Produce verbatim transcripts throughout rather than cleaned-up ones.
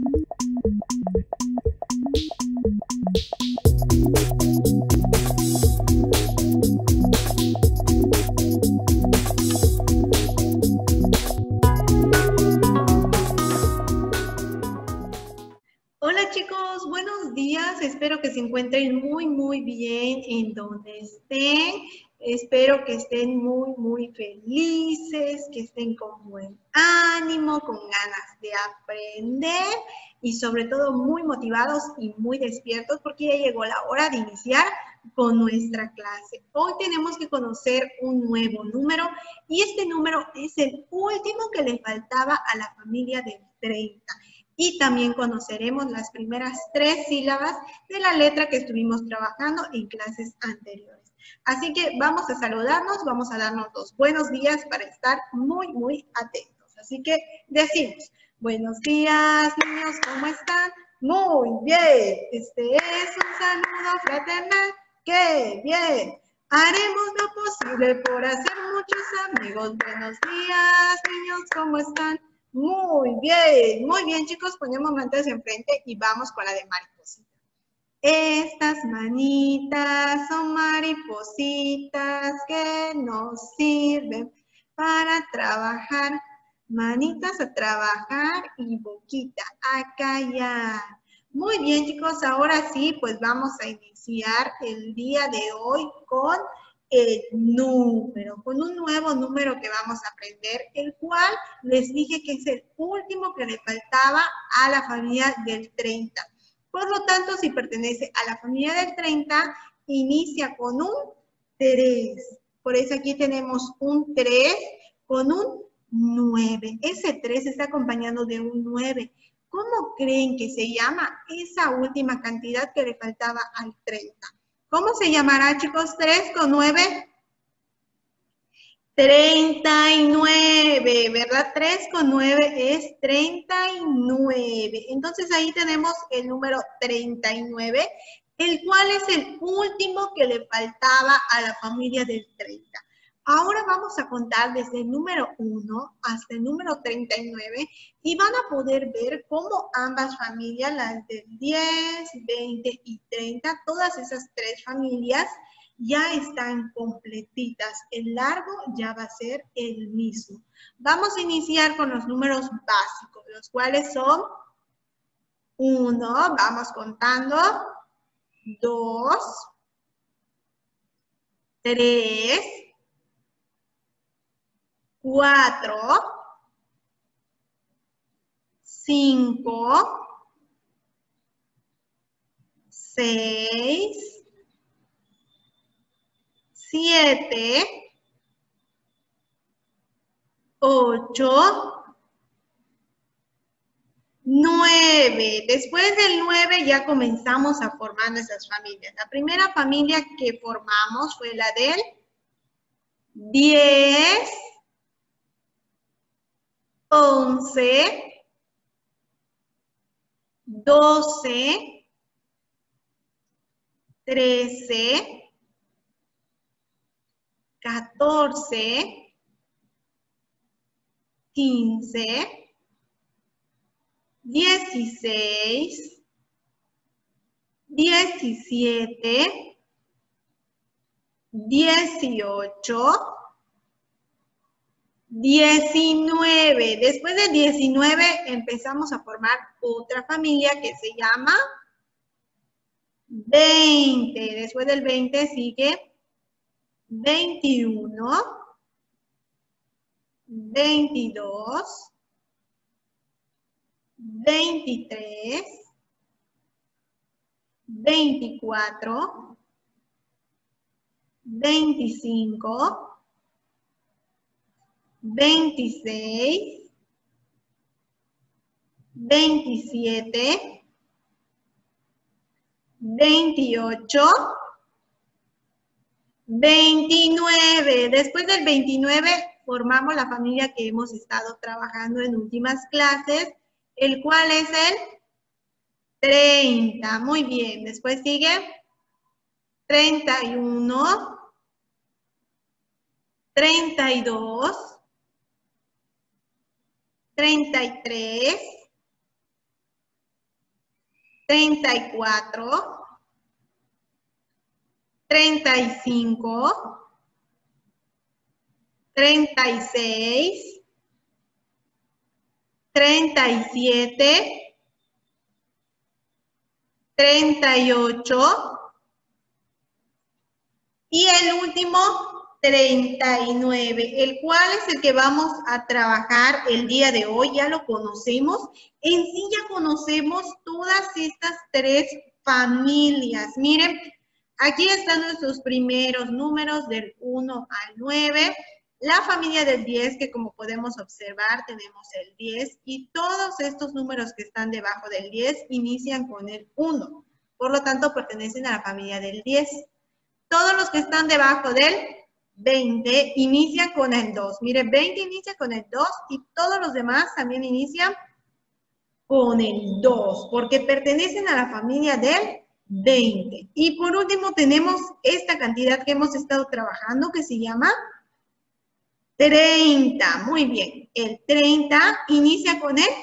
Hola chicos, buenos días. Espero que se encuentren muy, muy bien en donde estén. Espero que estén muy, muy felices, que estén con buen ánimo, con ganas de aprender y sobre todo muy motivados y muy despiertos porque ya llegó la hora de iniciar con nuestra clase. Hoy tenemos que conocer un nuevo número y este número es el último que le faltaba a la familia del treinta. Y también conoceremos las primeras tres sílabas de la letra que estuvimos trabajando en clases anteriores. Así que vamos a saludarnos, vamos a darnos los buenos días para estar muy, muy atentos. Así que decimos, buenos días, niños, ¿cómo están? Muy bien, este es un saludo fraternal. ¡Qué bien! Haremos lo posible por hacer muchos amigos. Buenos días, niños, ¿cómo están? Muy bien, muy bien, chicos. Ponemos mantas enfrente y vamos con la de mariposita. Estas manitas son maripositas que nos sirven para trabajar. Manitas a trabajar y boquita a callar. Muy bien, chicos. Ahora sí, pues vamos a iniciar el día de hoy con el número, con un nuevo número que vamos a aprender, el cual les dije que es el último que le faltaba a la familia del treinta. Por lo tanto, si pertenece a la familia del treinta, inicia con un tres. Por eso aquí tenemos un tres con un nueve. Ese tres está acompañado de un nueve. ¿Cómo creen que se llama esa última cantidad que le faltaba al treinta? ¿Cómo se llamará, chicos? tres con nueve. treinta y nueve, ¿verdad? tres con nueve es treinta y nueve. Entonces ahí tenemos el número treinta y nueve, el cual es el último que le faltaba a la familia del treinta. Ahora vamos a contar desde el número uno hasta el número treinta y nueve y van a poder ver cómo ambas familias, las del diez, veinte y treinta, todas esas tres familias ya están completitas. El largo ya va a ser el mismo. Vamos a iniciar con los números básicos, los cuales son uno, vamos contando, dos, tres, cuatro, cinco, seis, siete, ocho, nueve. Después del nueve ya comenzamos a formar nuestras familias. La primera familia que formamos fue la del diez, once, doce, trece, catorce, quince, dieciséis, diecisiete, dieciocho, diecinueve. Después de diecinueve empezamos a formar otra familia que se llama veinte. Después del veinte sigue veintiuno, veintidós, veintitrés, veinticuatro, veinticinco, veintiséis, veintisiete, veintiocho, veintinueve. Después del veintinueve formamos la familia que hemos estado trabajando en últimas clases, el cual es el treinta. Muy bien. Después sigue treinta y uno, treinta y dos, treinta y tres, treinta y cuatro, treinta y cinco, treinta y seis, treinta y siete, treinta y ocho y el último treinta y nueve, el cual es el que vamos a trabajar el día de hoy. Ya lo conocemos. En sí ya conocemos todas estas tres familias. Miren, aquí están nuestros primeros números del uno al nueve. La familia del diez, que como podemos observar, tenemos el diez. Y todos estos números que están debajo del diez inician con el uno. Por lo tanto, pertenecen a la familia del diez. Todos los que están debajo del veinte inician con el dos. Mire, veinte inicia con el dos y todos los demás también inician con el dos, porque pertenecen a la familia del veinte. Y por último tenemos esta cantidad que hemos estado trabajando que se llama treinta. Muy bien, el treinta inicia con el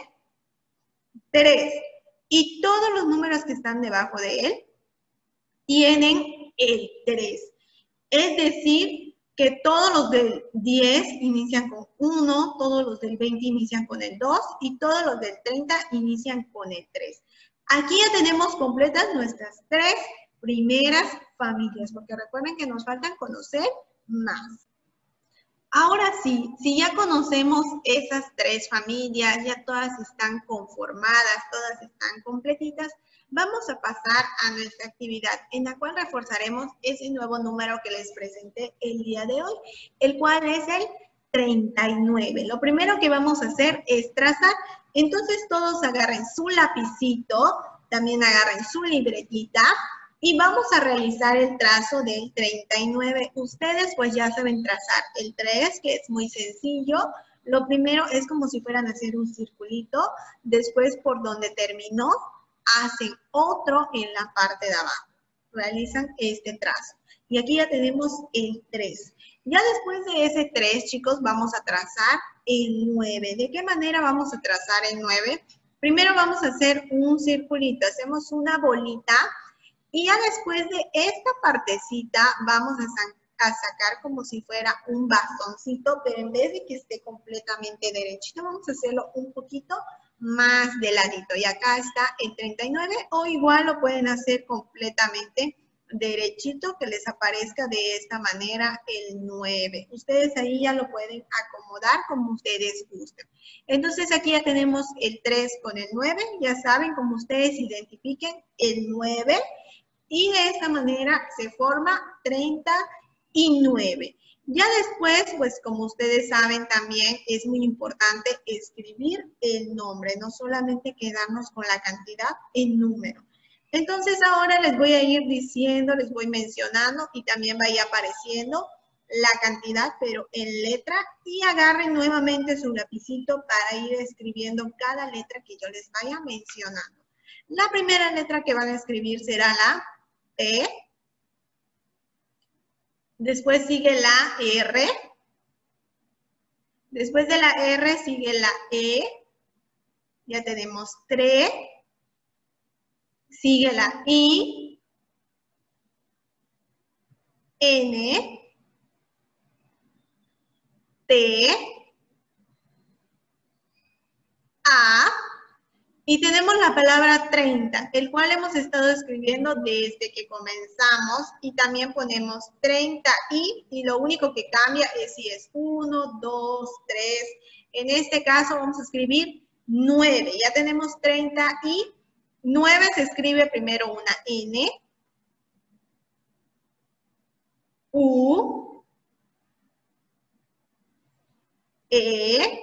tres. Y todos los números que están debajo de él tienen el tres. Es decir, que todos los del diez inician con uno, todos los del veinte inician con el dos y todos los del treinta inician con el tres. Aquí ya tenemos completas nuestras tres primeras familias, porque recuerden que nos faltan conocer más. Ahora sí, si ya conocemos esas tres familias, ya todas están conformadas, todas están completitas, vamos a pasar a nuestra actividad en la cual reforzaremos ese nuevo número que les presenté el día de hoy, el cual es el treinta y nueve. Lo primero que vamos a hacer es trazar. Entonces todos agarren su lapicito, también agarren su libretita y vamos a realizar el trazo del treinta y nueve. Ustedes pues ya saben trazar el tres, que es muy sencillo. Lo primero es como si fueran a hacer un circulito, después por donde terminó, hacen otro en la parte de abajo. Realizan este trazo. Y aquí ya tenemos el tres. Ya después de ese tres, chicos, vamos a trazar el nueve. ¿De qué manera vamos a trazar el nueve? Primero vamos a hacer un circulito. Hacemos una bolita. Y ya después de esta partecita vamos a, a sacar como si fuera un bastoncito, pero en vez de que esté completamente derechito, vamos a hacerlo un poquito más de ladito. Y acá está el treinta y nueve, o igual lo pueden hacer completamente derechito, que les aparezca de esta manera el nueve. Ustedes ahí ya lo pueden acomodar como ustedes gusten. Entonces aquí ya tenemos el tres con el nueve, ya saben, como ustedes identifiquen el nueve, y de esta manera se forma treinta y nueve. Ya después, pues como ustedes saben también es muy importante escribir el nombre, no solamente quedarnos con la cantidad en número. Entonces ahora les voy a ir diciendo, les voy mencionando y también va a ir apareciendo la cantidad, pero en letra, y agarren nuevamente su lapicito para ir escribiendo cada letra que yo les vaya mencionando. La primera letra que van a escribir será la P. Después sigue la R. Después de la R sigue la E. Ya tenemos tres. Sigue la I. N. T. A. Y tenemos la palabra treinta, el cual hemos estado escribiendo desde que comenzamos, y también ponemos treinta y, y lo único que cambia es si es uno, dos, tres. En este caso vamos a escribir nueve. Ya tenemos treinta y nueve, se escribe primero una N, U, E,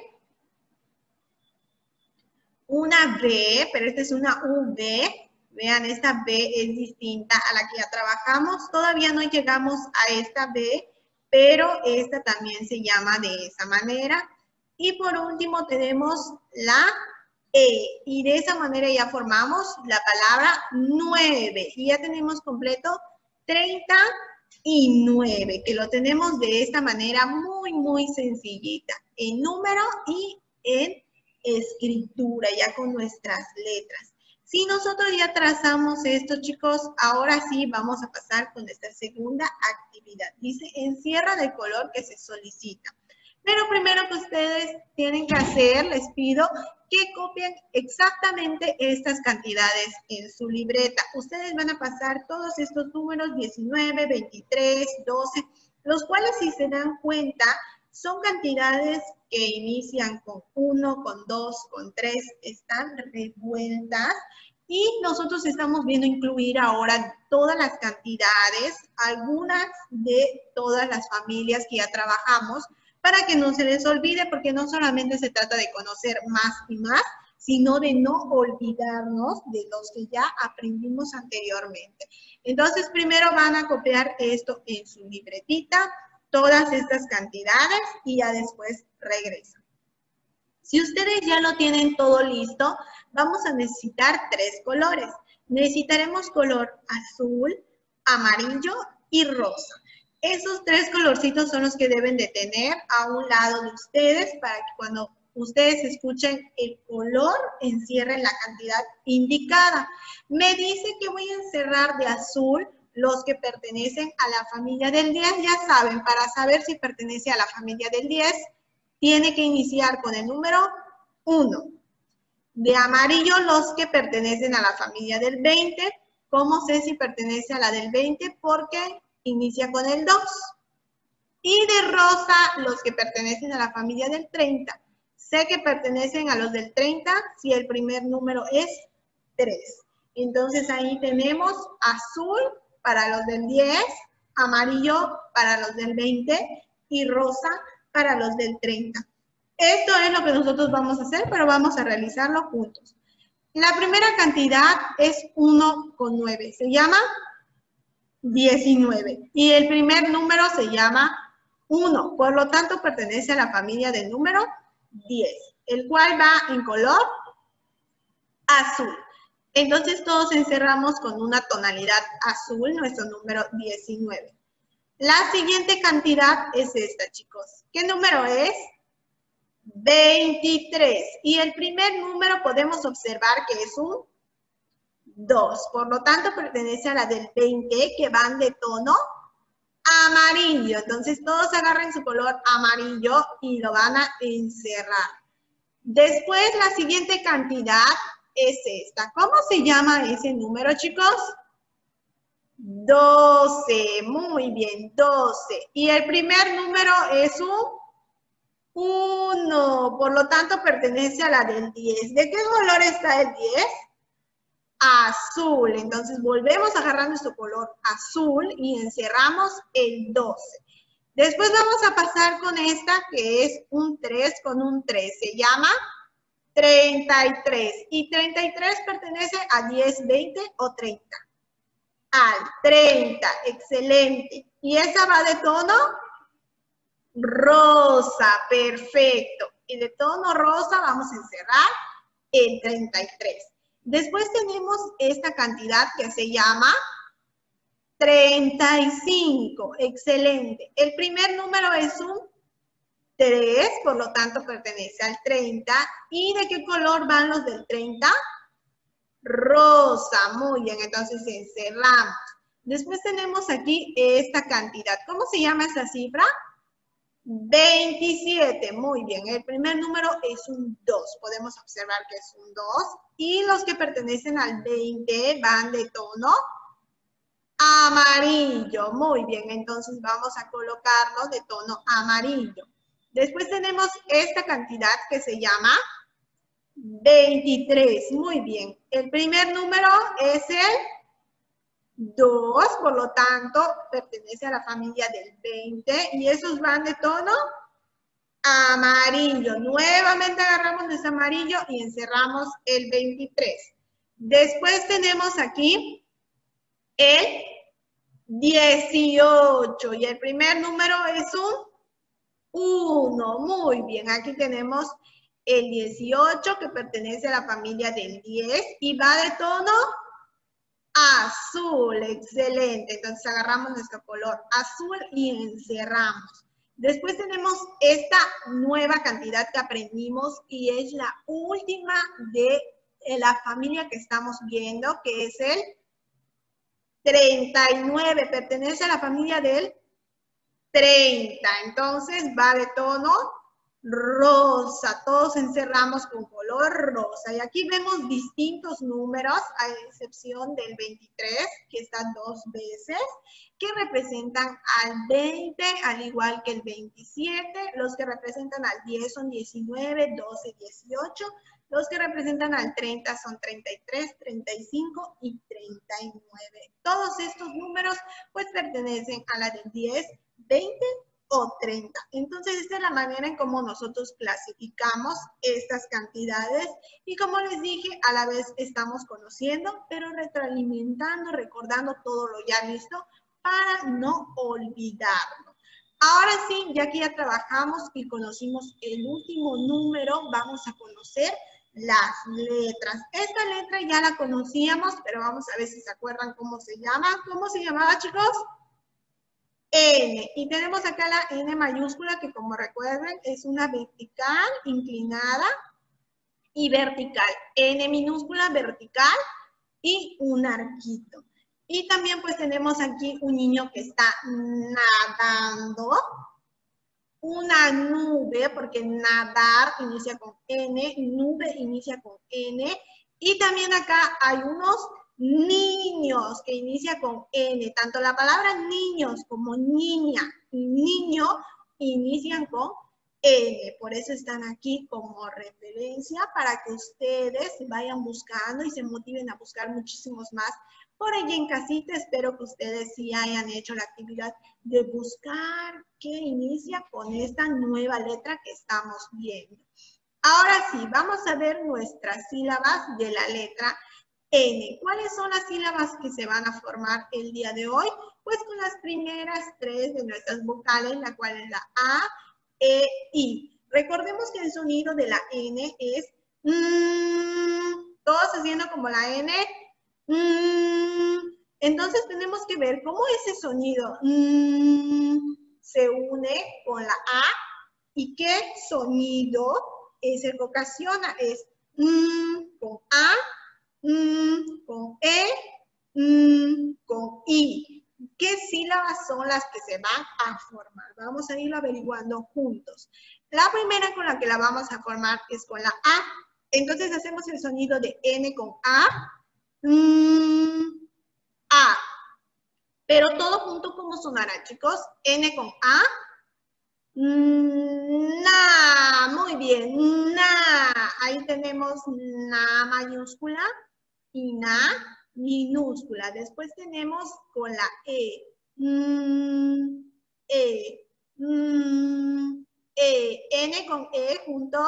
una B, pero esta es una V. Vean, esta B es distinta a la que ya trabajamos. Todavía no llegamos a esta B, pero esta también se llama de esa manera. Y por último tenemos la E. Y de esa manera ya formamos la palabra nueve. Y ya tenemos completo treinta y nueve, que lo tenemos de esta manera muy, muy sencillita. En número y en escritura, ya con nuestras letras. Si nosotros ya trazamos esto, chicos, ahora sí vamos a pasar con nuestra segunda actividad. Dice, encierra de color que se solicita. Pero primero que ustedes tienen que hacer, les pido que copien exactamente estas cantidades en su libreta. Ustedes van a pasar todos estos números, diecinueve, veintitrés, doce, los cuales, si se dan cuenta, son cantidades que inician con uno, con dos, con tres, están revueltas. Y nosotros estamos viendo incluir ahora todas las cantidades, algunas de todas las familias que ya trabajamos, para que no se les olvide, porque no solamente se trata de conocer más y más, sino de no olvidarnos de los que ya aprendimos anteriormente. Entonces, primero van a copiar esto en su libretita, todas estas cantidades, y ya después regresan. Si ustedes ya lo tienen todo listo, vamos a necesitar tres colores. Necesitaremos color azul, amarillo y rosa. Esos tres colorcitos son los que deben de tener a un lado de ustedes para que cuando ustedes escuchen el color, encierren la cantidad indicada. Me dice que voy a encerrar de azul los que pertenecen a la familia del diez. Ya saben, para saber si pertenece a la familia del diez, tiene que iniciar con el número uno. De amarillo, los que pertenecen a la familia del veinte. ¿Cómo sé si pertenece a la del veinte? Porque inicia con el dos. Y de rosa, los que pertenecen a la familia del treinta. Sé que pertenecen a los del treinta si el primer número es tres. Entonces ahí tenemos azul para los del diez, amarillo para los del veinte y rosa para los del treinta. Esto es lo que nosotros vamos a hacer, pero vamos a realizarlo juntos. La primera cantidad es uno con nueve, se llama diecinueve. Y el primer número se llama uno, por lo tanto pertenece a la familia del número diez, el cual va en color azul. Entonces todos encerramos con una tonalidad azul nuestro número diecinueve. La siguiente cantidad es esta, chicos. ¿Qué número es? veintitrés. Y el primer número podemos observar que es un dos. Por lo tanto, pertenece a la del veinte, que van de tono amarillo. Entonces, todos agarren su color amarillo y lo van a encerrar. Después, la siguiente cantidad es esta. ¿Cómo se llama ese número, chicos? doce. Muy bien, doce. Y el primer número es un uno. Por lo tanto, pertenece a la del diez. ¿De qué color está el diez? Azul. Entonces, volvemos a agarrar nuestro color azul y encerramos el doce. Después vamos a pasar con esta, que es un tres con un tres. Se llama treinta y tres. Y treinta y tres pertenece a diez, veinte o treinta. Al treinta. Excelente. ¿Y esa va de tono? Rosa. Perfecto. Y de tono rosa vamos a encerrar el treinta y tres. Después tenemos esta cantidad que se llama treinta y cinco. Excelente. El primer número es un tres, por lo tanto pertenece al treinta. ¿Y de qué color van los del treinta? Rosa. Muy bien, entonces encerramos. Después tenemos aquí esta cantidad. ¿Cómo se llama esa cifra? veintisiete. Muy bien, el primer número es un dos. Podemos observar que es un dos. Y los que pertenecen al veinte van de tono amarillo. Muy bien, entonces vamos a colocarlo de tono amarillo. Después tenemos esta cantidad que se llama veintitrés. Muy bien, el primer número es el dos, por lo tanto, pertenece a la familia del veinte y esos van de tono amarillo. Nuevamente agarramos nuestro amarillo y encerramos el veintitrés. Después tenemos aquí el dieciocho y el primer número es un uno. Muy bien, aquí tenemos el dieciocho que pertenece a la familia del diez y va de tono azul. Excelente. Entonces agarramos nuestro color azul y encerramos. Después tenemos esta nueva cantidad que aprendimos y es la última de eh, la familia que estamos viendo, que es el treinta y nueve, pertenece a la familia del treinta, entonces va de tono rosa, todos encerramos con color rosa, y aquí vemos distintos números, a excepción del veintitrés, que está dos veces, que representan al veinte, al igual que el veintisiete, los que representan al diez son diecinueve, doce, dieciocho, los que representan al treinta son treinta y tres, treinta y cinco y treinta y nueve. Todos estos números pues pertenecen a la del diez, veinte o treinta. Entonces, esta es la manera en cómo nosotros clasificamos estas cantidades y, como les dije, a la vez estamos conociendo, pero retroalimentando, recordando todo lo ya visto para no olvidarlo. Ahora sí, ya que ya trabajamos y conocimos el último número, vamos a conocer las letras. Esta letra ya la conocíamos, pero vamos a ver si se acuerdan cómo se llama. ¿Cómo se llamaba, chicos? N. Y tenemos acá la N mayúscula, que como recuerden es una vertical, inclinada y vertical. N minúscula, vertical y un arquito. Y también pues tenemos aquí un niño que está nadando. Una nube, porque nadar inicia con N, nube inicia con N. Y también acá hay unos niños que inicia con N. Tanto la palabra niños como niña y niño inician con N. Por eso están aquí como referencia para que ustedes vayan buscando y se motiven a buscar muchísimos más. Por ahí en casita espero que ustedes sí hayan hecho la actividad de buscar qué inicia con esta nueva letra que estamos viendo. Ahora sí, vamos a ver nuestras sílabas de la letra N. ¿Cuáles son las sílabas que se van a formar el día de hoy? Pues con las primeras tres de nuestras vocales, la cual es la A, E, I. Recordemos que el sonido de la N es mmm, todos haciendo como la N. Mmm. Entonces tenemos que ver cómo ese sonido mmm, se une con la A y qué sonido es el que ocasiona. Es mmm, con A, mmm, con E, mmm, con I. ¿Qué sílabas son las que se van a formar? Vamos a irlo averiguando juntos. La primera con la que la vamos a formar es con la A. Entonces hacemos el sonido de N con A. Mm, A. Pero todo junto, ¿cómo sonará, chicos? N con A. Mm, na. Muy bien. Na. Ahí tenemos na mayúscula y na minúscula. Después tenemos con la E. Mm, E. Mm, E. N con E junto.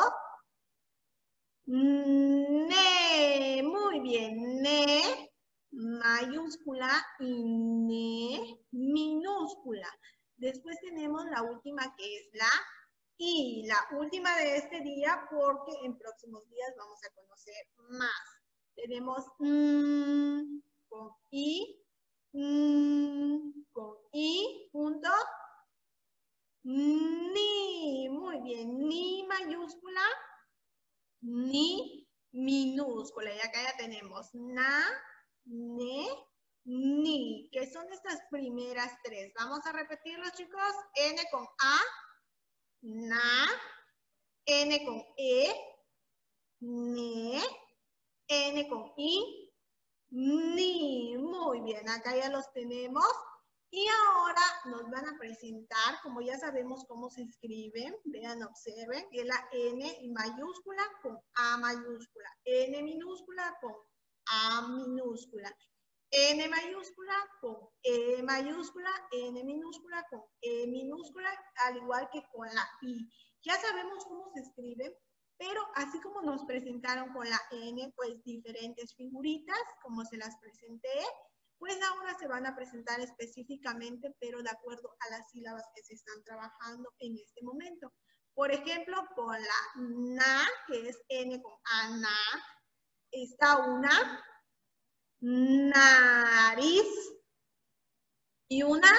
Ne. Muy bien. Ne mayúscula y ne minúscula. Después tenemos la última que es la I, la última de este día porque en próximos días vamos a conocer más. Tenemos mm, con I, mm, con I, punto, ni, muy bien, ni mayúscula, ni minúscula. Y acá ya tenemos na, ne, ni, que son estas primeras tres. Vamos a repetirlos, chicos. N con A, na, N con E, ne, N con I, ni. Muy bien, acá ya los tenemos. Y ahora nos van a presentar, como ya sabemos cómo se escriben, vean, observen, que es la N mayúscula con A mayúscula, N minúscula con A minúscula, N mayúscula con E mayúscula, N minúscula con E minúscula, al igual que con la I. Ya sabemos cómo se escriben, pero así como nos presentaron con la N, pues diferentes figuritas, como se las presenté, pues ahora se van a presentar específicamente, pero de acuerdo a las sílabas que se están trabajando en este momento. Por ejemplo, con la na, que es N con A, na, está una nariz y una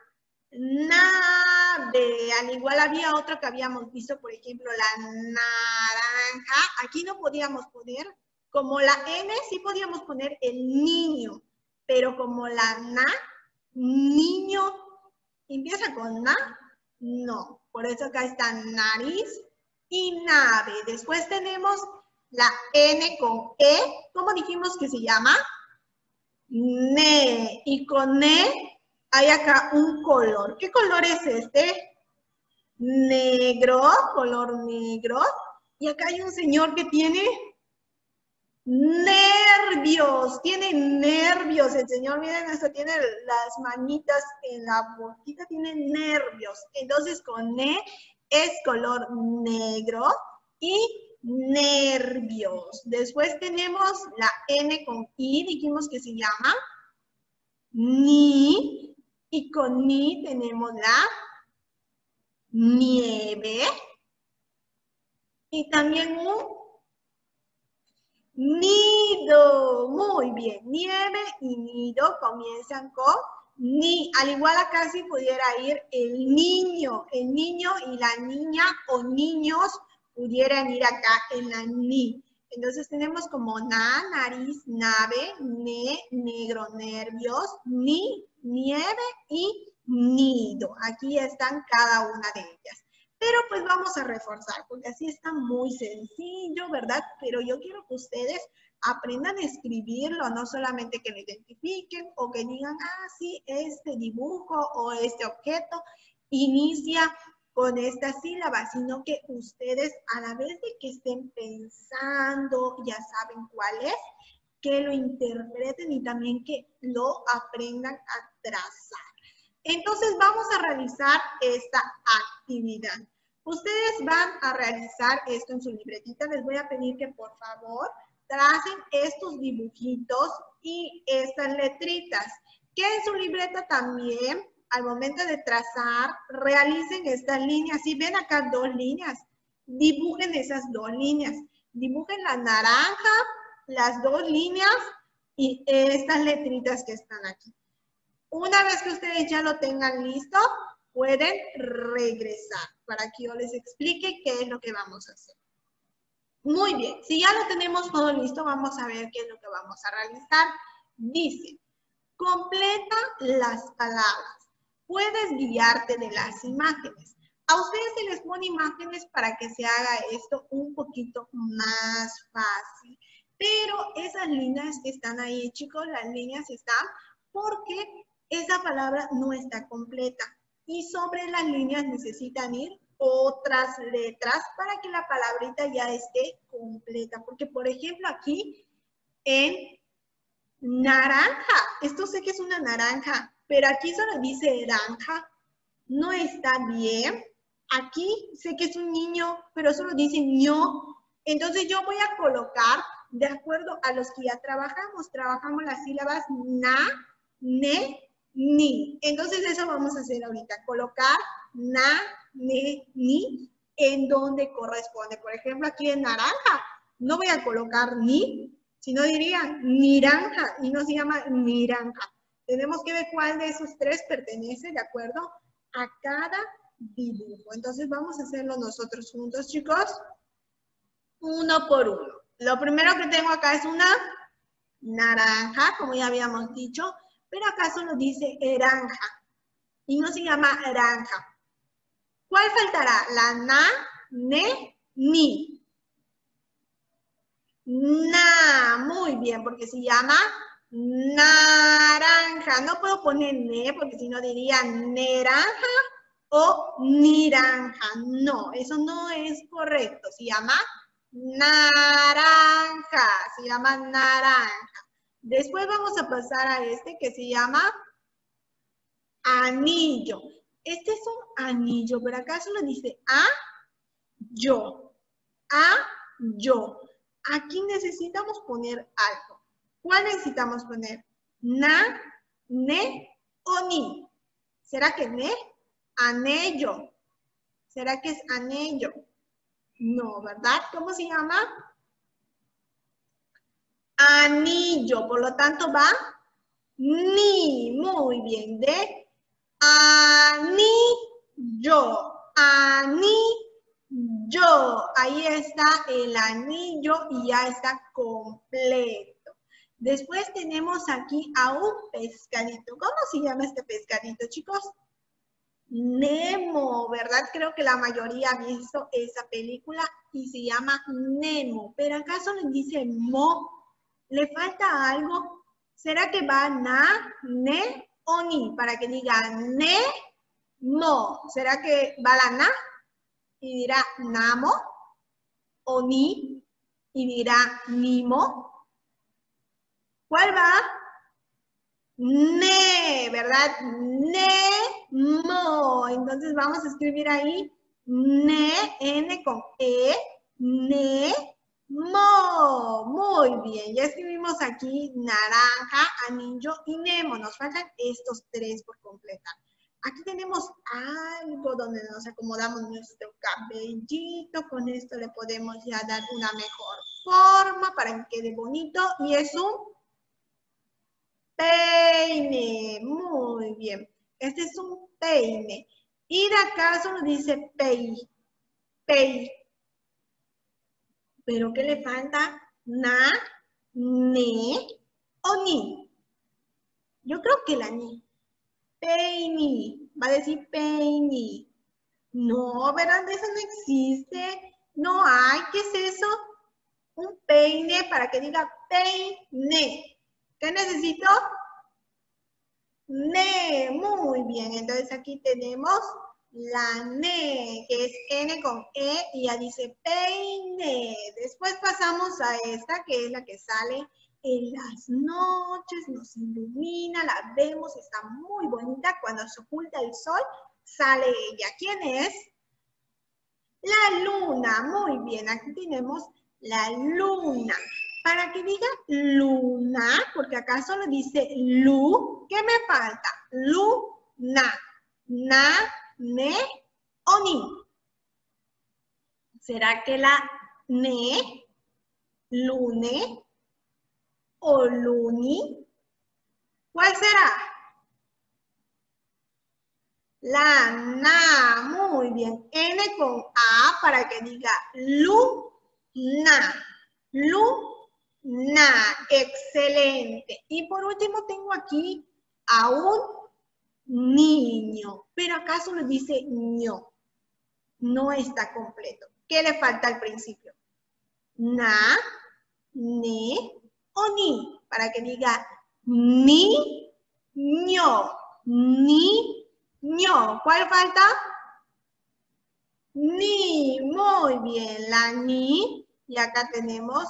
nave. Al igual había otro que habíamos visto, por ejemplo, la naranja. Aquí no podíamos poner Como la N sí podíamos poner el niño, pero como la na, niño, empieza con na, no. Por eso acá está nariz y nave. Después tenemos la N con E. ¿Cómo dijimos que se llama? Ne. Y con Ne hay acá un color. ¿Qué color es este? Negro, color negro. Y acá hay un señor que tiene nervios, tiene nervios. El señor, miren, hasta tiene las manitas en la boquita, tiene nervios. Entonces con Ne es color negro y nervios. Después tenemos la N con I, dijimos que se llama ni, y con ni tenemos la nieve y también un nido. Muy bien, nieve y nido comienzan con ni. Al igual acá si pudiera ir el niño, el niño y la niña o niños pudieran ir acá en la ni. Entonces tenemos como na, nariz, nave, ne, negro, nervios, ni, nieve y nido. Aquí están cada una de ellas. Pero pues vamos a reforzar, porque así está muy sencillo, ¿verdad? Pero yo quiero que ustedes aprendan a escribirlo, no solamente que lo identifiquen o que digan, ah, sí, este dibujo o este objeto inicia con esta sílaba, sino que ustedes a la vez de que estén pensando, ya saben cuál es, que lo interpreten y también que lo aprendan a trazar. Entonces vamos a realizar esta actividad. Ustedes van a realizar esto en su libretita. Les voy a pedir que por favor tracen estos dibujitos y estas letritas. Que en su libreta también, al momento de trazar, realicen estas líneas. Si ven acá dos líneas, dibujen esas dos líneas. Dibujen la naranja, las dos líneas y estas letritas que están aquí. Una vez que ustedes ya lo tengan listo, pueden regresar para que yo les explique qué es lo que vamos a hacer. Muy bien, si ya lo tenemos todo listo, vamos a ver qué es lo que vamos a realizar. Dice, completa las palabras. Puedes guiarte de las imágenes. A ustedes se les pone imágenes para que se haga esto un poquito más fácil. Pero esas líneas que están ahí, chicos, las líneas están porque esa palabra no está completa. Y sobre las líneas necesitan ir otras letras para que la palabrita ya esté completa. Porque, por ejemplo, aquí en naranja, esto sé que es una naranja, pero aquí solo dice naranja, no está bien. Aquí sé que es un niño, pero solo dice ño. Entonces yo voy a colocar, de acuerdo a los que ya trabajamos, trabajamos las sílabas na, ne, ni. Entonces eso vamos a hacer ahorita, colocar na, ne, ni en donde corresponde. Por ejemplo, aquí en naranja, no voy a colocar ni, sino diría miranja, y no se llama miranja. Tenemos que ver cuál de esos tres pertenece, de acuerdo a cada dibujo. Entonces vamos a hacerlo nosotros juntos, chicos, uno por uno. Lo primero que tengo acá es una naranja, como ya habíamos dicho, pero acá solo dice naranja y no se llama naranja. ¿Cuál faltará? La na, ne, ni. Na, muy bien, porque se llama naranja. No puedo poner ne, porque si no diría naranja o niranja. No, eso no es correcto. Se llama naranja. Se llama naranja. Después vamos a pasar a este que se llama anillo. Este es un anillo, pero acá solo dice a, yo. A, yo. Aquí necesitamos poner algo. ¿Cuál necesitamos poner? Na, ne o ni. ¿Será que ne? Anello. ¿Será que es anello? No, ¿verdad? ¿Cómo se llama? Anillo. Por lo tanto va ni. Muy bien. De anillo. Anillo. yo. Ahí está el anillo y ya está completo. Después tenemos aquí a un pescadito. ¿Cómo se llama este pescadito, chicos? Nemo, ¿verdad? Creo que la mayoría ha visto esa película y se llama Nemo. Pero acá solo dice mo. ¿Le falta algo? ¿Será que va na, ne o ni? Para que diga ne, mo. ¿Será que va la na y dirá namo? ¿O ni y dirá nimo? ¿Cuál va? Ne, ¿verdad? Nemo. Entonces vamos a escribir ahí ne, n con e, ne, mo. Muy bien, ya escribimos aquí naranja, anillo y Nemo. Nos faltan estos tres por completar. Aquí tenemos algo donde nos acomodamos nuestro cabellito. Con esto le podemos ya dar una mejor forma para que quede bonito. Y es un peine. Muy bien. Este es un peine. Y de acá solo dice pei. Pei. ¿Pero qué le falta? Na, ne o ni. Yo creo que la ni. Peini. Va a decir peini. No, ¿verdad? Eso no existe. No hay. ¿Qué es eso? Un peine para que diga peine. ¿Qué necesito? Ne. Muy bien. Entonces aquí tenemos la ne, que es N con E, y ya dice peine. Después pasamos a esta, que es la que sale en las noches, nos ilumina, la vemos, está muy bonita. Cuando se oculta el sol, sale ella. ¿Quién es? La luna. Muy bien, aquí tenemos la luna. Para que diga luna, porque acá solo dice lu, ¿qué me falta? Luna. Na, ne o ni. ¿Será que la ne, lune o luni? ¿Cuál será? La na. Muy bien. N con A para que diga luna. Luna. Excelente. Y por último tengo aquí a un niño. Pero acá solo dice ño. No está completo. ¿Qué le falta al principio? Na, ne o ni. Para que diga ni, ño. Ni, ño. ¿Cuál falta? Ni. Muy bien. La ni. Y acá tenemos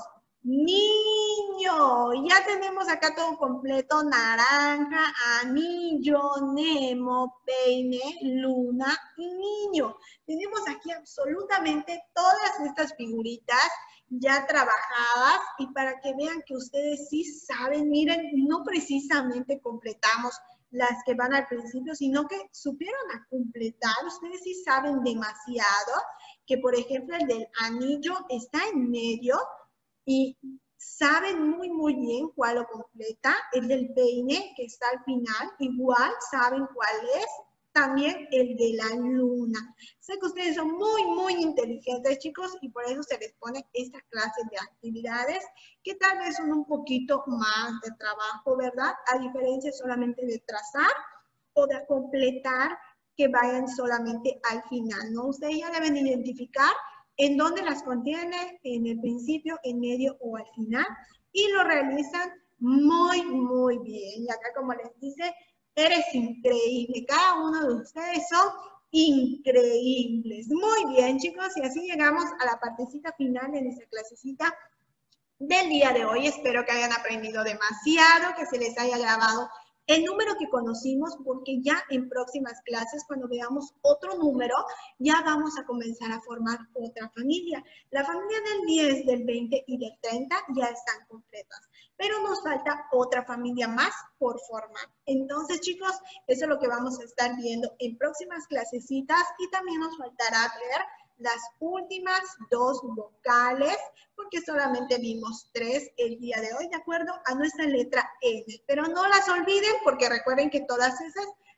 niño. Ya tenemos acá todo completo. Naranja, anillo, Nemo, peine, luna y niño. Tenemos aquí absolutamente todas estas figuritas ya trabajadas y para que vean que ustedes sí saben, miren, no precisamente completamos las que van al principio, sino que supieron a completar. Ustedes sí saben demasiado, que por ejemplo el del anillo está en medio y saben muy muy bien cuál lo completa. El del peine que está al final, igual saben cuál es. También el de la luna. Sé que ustedes son muy, muy inteligentes, chicos, y por eso se les pone esta clase de actividades que tal vez son un poquito más de trabajo, ¿verdad? A diferencia solamente de trazar o de completar que vayan solamente al final, ¿no? Ustedes ya deben identificar en dónde las contiene, en el principio, en medio o al final, y lo realizan muy, muy bien. Y acá, como les dice, eres increíble. Cada uno de ustedes son increíbles. Muy bien, chicos, y así llegamos a la partecita final de nuestra clasecita del día de hoy. Espero que hayan aprendido demasiado, que se les haya grabado el número que conocimos, porque ya en próximas clases, cuando veamos otro número, ya vamos a comenzar a formar otra familia. La familia del diez, del veinte y del treinta ya están completas, pero nos falta otra familia más por formar. Entonces, chicos, eso es lo que vamos a estar viendo en próximas clasecitas, y también nos faltará ver las últimas dos vocales, porque solamente vimos tres el día de hoy, de acuerdo a nuestra letra N. Pero no las olviden, porque recuerden que todas esas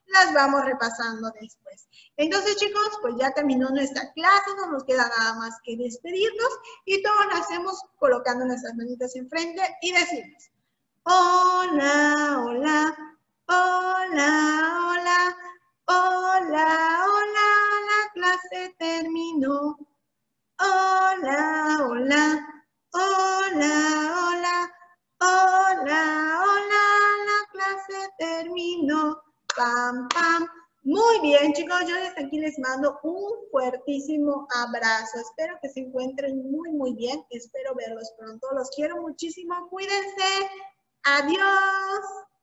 las vamos repasando después. Entonces, chicos, pues ya terminó nuestra clase, no nos queda nada más que despedirnos y todos lo hacemos colocando nuestras manitas enfrente y decimos, hola, hola, hola, hola, hola, hola, la clase terminó. Hola, hola, hola, hola, hola, hola, la clase terminó. Pam, pam. Muy bien, chicos, yo desde aquí les mando un fuertísimo abrazo. Espero que se encuentren muy, muy bien. Espero verlos pronto. Los quiero muchísimo. Cuídense. Adiós.